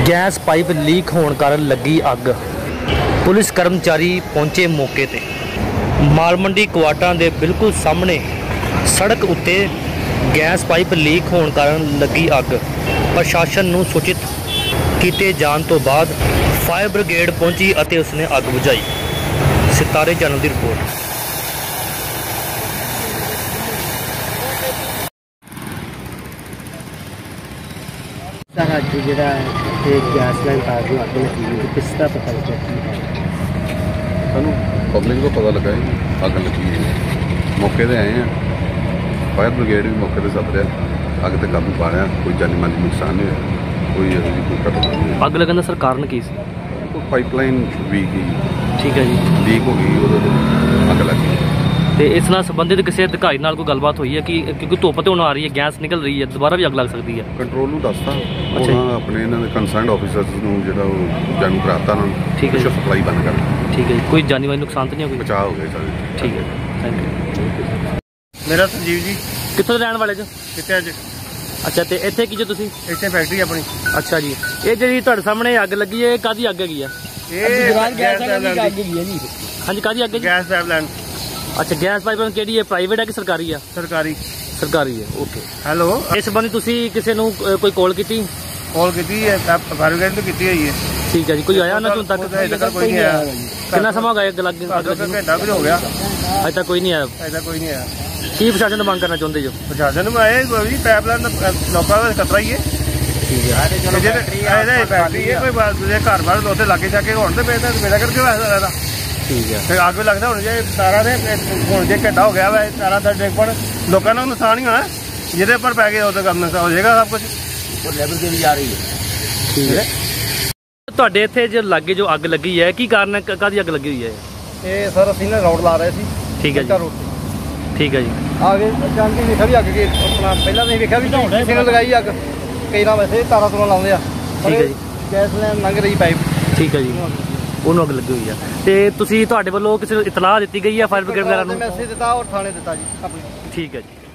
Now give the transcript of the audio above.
Gas pipe leak होने कारण लगी अग। पुलिस कर्मचारी पहुंचे मौके ते। माल मंडी क्वार्टां दे बिल्कुल सामने सड़क उत्ते गैस पाइप लीक होने कारण लगी अग। प्रशासन नूं सूचित किए जाने तो बाद फायर ब्रिगेड पहुंची और उसने अग बुझाई। सितारे चैनल की रिपोर्ट। गैस लाइन तार अग लगी किस तरह पता लगा? सानू पब्लिक को पता लगा अग लगी है, मौके पर आए हैं। फायर ब्रिगेड भी मौके पर सद रहा, अग तो काबू पा रहा, कोई जानी माली नुकसान नहीं होया, कोई कोई घटना नहीं। अग लगन का सर कारण की सी? पाइपलाइन वीक ही, ठीक है जी, लीक हो गई, अग लग गई। तो इस नाल संबंधित किसी अधिकारी नाल कोई गलबात हुई है कि क्योंकि धुप तो आ रही है, गैस निकल रही है, दोबारा भी अग लग सकती है? कंट्रोल में दसता अच्छा अपने इन्होंने कंसर्नड ऑफिसर्स जो जाणू कराता उन्होंने, ठीक है, सप्लाई बंद कर। ठीक है, कोई जानी माली नुकसान तो नहीं हो? बचाव हो गए सारे। ठीक है, थैंक यू। मेरा संजीव जी। कितों रहने वाले जो? कितने अज? अच्छा, तो इतने की जो तुसी? इतने फैक्ट्री अपनी। अच्छा जी, ये जी तुहाडे सामने अग लगी है, कादी अग हैगी है? हाँ जी, कादी अग है? Gas pipeline. अच्छा, गैस पाइपलाइन केड़ी है, प्राइवेट है कि सरकारी है? सरकारी। सरकारी है, ओके। हेलो, इस संबंधी तुसी किसी नूं कोई कॉल की? कॉल की है, फायर ब्रिगेड ने की है। ठीक है जी, कोई आया ना तुम तक? कोई नहीं आया। कितना समा हो गया अग लग? घंटा भी हो गया, अजे तक कोई नहीं आया? अजे तक कोई नहीं आया। की प्रशासन मांग करना चाहते जो? प्रशासन में आए पाइपलाइन लोगों का खतरा ही है। ठीक है, फैक्ट्री है, कोई घर बार लोग लागे जाके हो मेरा करके वैसा रहता। ठीक है, फिर आग भी लगता हूँ जे तारा ने हूँ जे घंटा हो गया वै तारा का डिग पड़ लोगों को नुकसान ही होना, जिदे पर पै गए उधर काम हो जाएगा सब कुछ। लेबर के भी जा रही है। ठीक है, ਤੁਹਾਡੇ ਇੱਥੇ ਜੋ ਲਾਗੇ जो अग लगी है की कारण है, कादी अग लगी हुई है? ये सर असं ना रोड ला रहे थे। ठीक है जी, ठीक है जी। आगे अचानक ही देखा भी अग के अपना पहला नहीं देखा भी किसी ने लगाई अग, कई ना वैसे तारा तुरा लाते हैं। ठीक है जी, गैस लाइन लंघ रही पाइप। ठीक है जी, ਉਹਨੂੰ ਅੱਗ ਲੱਗੀ ਹੋਈ ਆ। ਤੇ ਤੁਸੀਂ ਤੁਹਾਡੇ ਵੱਲੋਂ ਕਿਸੇ ਨੂੰ ਇਤਲਾਹ ਦਿੱਤੀ ਗਈ ਹੈ ਫਾਇਰ ਬ੍ਰਿਗੇਡ ਵਗੈਰਾ ਨੂੰ? ਮੈਸੇਜ ਦਿੱਤਾ ਔਰ ਥਾਣੇ ਦਿੱਤਾ ਜੀ ਆਪਣੇ। ਠੀਕ ਹੈ ਜੀ।